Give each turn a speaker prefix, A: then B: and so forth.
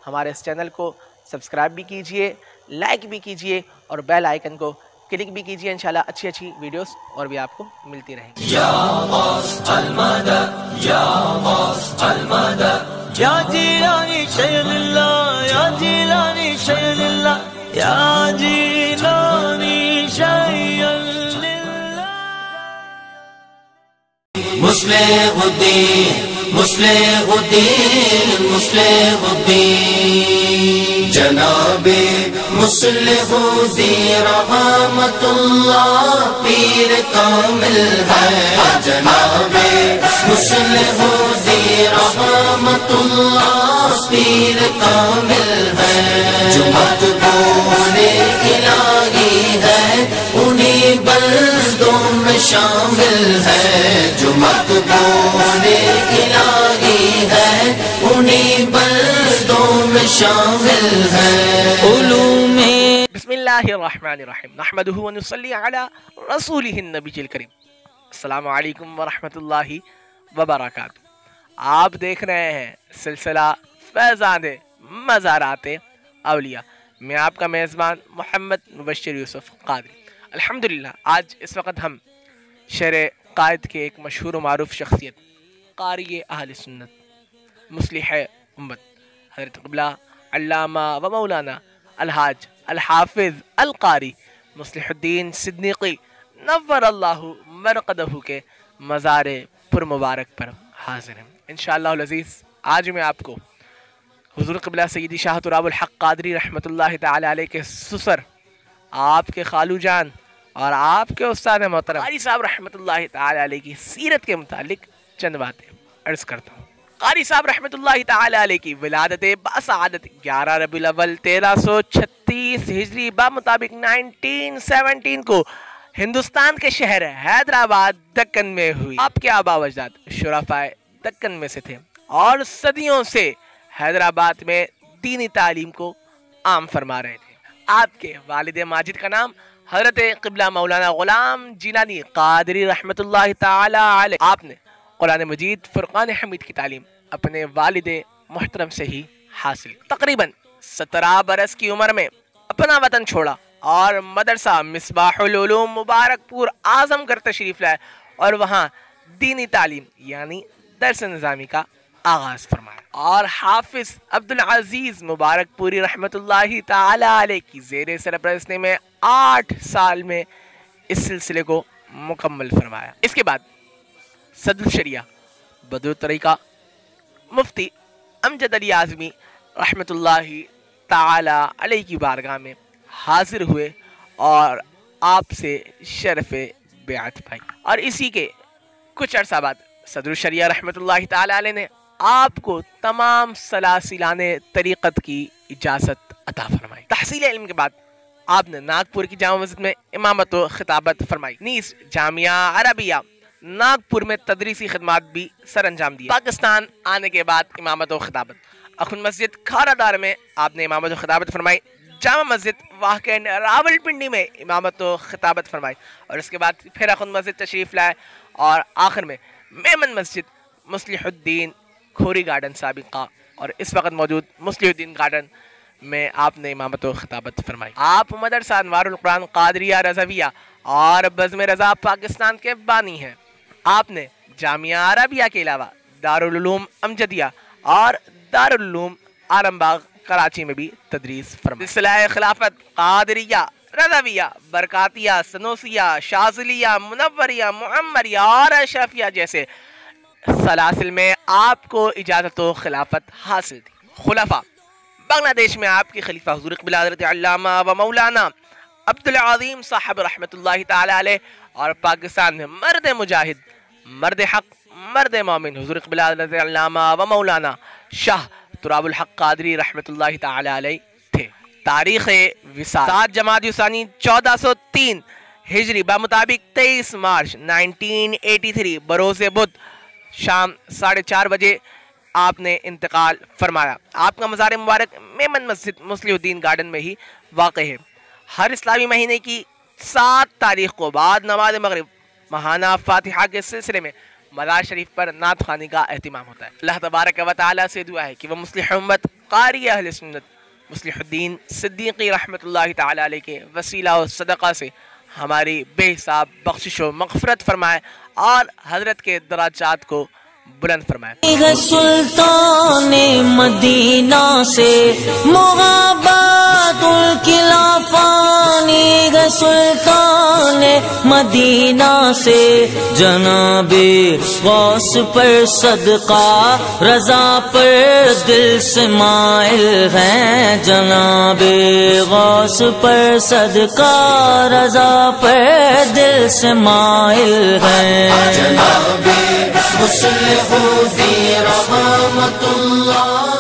A: ہمارے اس چینل کو سبسکرائب بھی کیجئے، لائک بھی کیجئے اور بیل آئیکن کو کلک بھی کیجئے۔ انشاءاللہ اچھی اچھی ویڈیوز اور بھی آپ کو ملتی رہیں گی۔
B: یا غوث المدد یا غوث المدد یا جیلانی شیخ اللہ یا جیلانی شیخ اللہ یا جیلانی شیخ اللہ۔ مصلح الدین مصلح الدین مصلح الدین جناب مصلح الدین رحمت اللہ پیر کامل ہے، جناب مصلح الدین رحمت اللہ پیر کامل ہے، جو مقبول الہی ہے انہیں بندوں میں شامل ہے، جو مقبول الہی ہے انہیں بندوں میں شامل ہے۔ علوم
A: بسم اللہ الرحمن الرحیم، نحمدہ ونصلی علی رسولہ النبی الکریم۔ السلام علیکم ورحمۃ اللہ وبرکاتہ۔ آپ دیکھ رہے ہیں سلسلہ فیضان مزارات اولیاء، میں آپ کا میزبان محمد مبشر یوسف قادری۔ الحمدللہ آج اس وقت ہم شہر قائد کے ایک مشہور و معروف شخصیت، قاری اہل سنت، مصلح امت، حضرت قبلہ علامہ و مولانا الحاج الحافظ القاری مصلح الدین صدیقی نور اللہ مرقدہ کے مزار پر مبارک پر حاضر ہیں۔ انشاءاللہ العزیز آج میں آپ کو حضور قبلہ سیدی شاہ تراب الحق قادری رحمۃ اللہ تعالی علیہ کے سسر، آپ کے خالو جان اور آپ کے استاد محترم قاری صاحب رحمۃ اللہ تعالی علیہ کی سیرت کے متعلق چند باتیں عرض کرتا ہوں۔ قاری صاحب رحمۃ اللہ تعالی علیہ کی ولادت باسعادت 11 ربیع الاول 1336 ہجری بمطابق 1917 کو ہندوستان کے شہر حیدرآباد دکن میں ہوئی۔ آپ کے آباء و اجداد شرفائے دکن میں سے تھے اور صدیوں سے حیدرآباد میں دینی تعلیم کو عام فرما رہے تھے۔ آپ کے والد ماجد کا نام حضرت قبلہ مولانا غلام جیلانی قادری رحمۃ اللہ تعالی علیہ۔ آپ نے قرآن مجید فرقان حمید کی تعلیم اپنے والد محترم سے ہی حاصل۔ تقریباً 17 برس کی عمر میں اپنا وطن چھوڑا اور مدرسہ مصباح العلوم مبارک پور اعظم گڑھ تشریف لائے اور وہاں دینی تعلیم یعنی درس نظامی کا آغاز فرمایا، اور حافظ عبدالعزیز مبارک پوری رحمۃ اللہ تعالی علیہ کی زیر سرپرستی میں 8 سال میں اس سلسلے کو مکمل فرمایا۔ اس کے بعد صدر الشریعہ بدر الطریقہ مفتی امجد علی اعظمی رحمۃ اللہ تعالی علیہ کی بارگاہ میں حاضر ہوئے اور آپ سے شرف بیعت پائی، اور اسی کے کچھ عرصہ بعد صدر الشریعہ رحمۃ اللہ تعالی علیہ نے آپ کو تمام سلاسلان طریقت کی اجازت عطا فرمائی۔ تحصیل علم کے بعد آپ نے ناگپور کی جامع مسجد میں امامت و خطابت فرمائی، نیز جامعہ عربیہ ناگپور میں تدریسی خدمات بھی سر انجام دی۔ پاکستان آنے کے بعد امامت و خطابت اخن مسجد کھارا دار میں آپ نے امامت و خطابت فرمائی، جامع مسجد واقع راول پنڈی میں امامت و خطابت فرمائی، اور اس کے بعد پھر اخن مسجد تشریف لائے اور آخر میں میمن مسجد مصلح الدین کھوری گارڈن سابقہ اور اس وقت موجود مصلح الدین گارڈن میں آپ نے امامت و خطابت فرمائی۔ آپ مدرسہ انوار القرآن قادریہ رضویہ اور بزم رضا پاکستان کے بانی ہیں۔ آپ نے جامعہ عربیہ کے علاوہ دارالعلوم امجدیہ اور دارالعلوم آرم باغ کراچی میں بھی تدریس فرمائی۔ سلسلہ خلافت قادریہ رضویہ برکاتیہ سنوسیہ شاذلیہ منوریہ معمریہ اور اشرفیہ جیسے سلاسل میں آپ کو اجازت و خلافت حاصل تھی۔ خلفاء بنگلہ دیش میں آپ کے خلیفہ حضور قبلہ حضرت علامہ و مولانا عبدالعظیم صاحب رحمۃ اللہ تعالی علیہ، اور پاکستان میں مرد مجاہد، مرد حق، مرد مومن حضور قبلہ حضرت علامہ و مولانا شاہ تراب الحق قادری رحمۃ اللہ تعالی علیہ تھے۔ تاریخ وصال 7 جمادی الثانی 1403 ہجری بمطابق 23 مارچ 1983 بروز بدھ شام 4:30 بجے آپ نے انتقال فرمایا۔ آپ کا مزار مبارک میمن مسجد مصلح الدین گارڈن میں ہی واقع ہے۔ ہر اسلامی مہینے کی 7 تاریخ کو بعد نماز مغرب ماہانہ فاتحہ کے سلسلے میں مزار شریف پر نعت خوانی کا اہتمام ہوتا ہے۔ اللہ تبارک و تعالی سے دعا ہے کہ وہ مصلح امت قاری اہل سنت مصلح الدین صدیقی رحمۃ اللہ تعالی علیہ کے وسیلہ و صدقہ سے ہماری بے حساب بخشش و مغفرت فرمائے اور حضرت کے درجات کو بلند فرمائے۔
C: سلطان مدینہ سے محبت الکلافانی گے سلطان مدینہ سے جناب غوث پر صدقہ رضا پر دل سے مائل ہیں، جناب غوث پر صدقہ رضا پر دل سے مائل ہیں،
B: جناب مصلح الدین رحمت اللہ